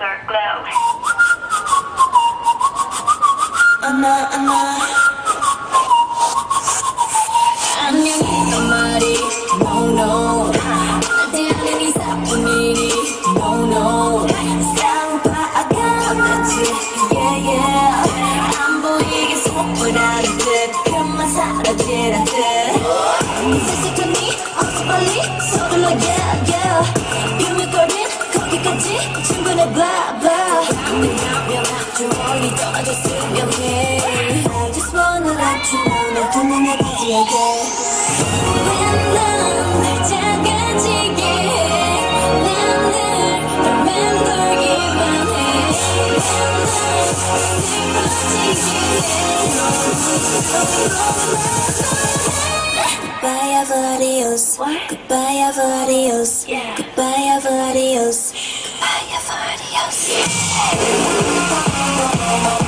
EVERGLOW. 안녕했단 말이 no no 나한테 하는 이상한 일이 no no 쌍파가 맞지 yeah yeah 안 보이게 속보라는 듯 그만 사라지란 듯 세상이 어서 빨리 서둘러 yeah yeah 비밀거린 거기까지 충분해봐봐 내가 좀 멀리 떨어졌으면 해 I just wanna let you know 내 두 눈에 보지 않게 왜 난 작아지게 해 난 늘 맴돌기만 해 난 슬퍼지게 해 Goodbye Adios Goodbye Adios Goodbye Adios Goodbye Adios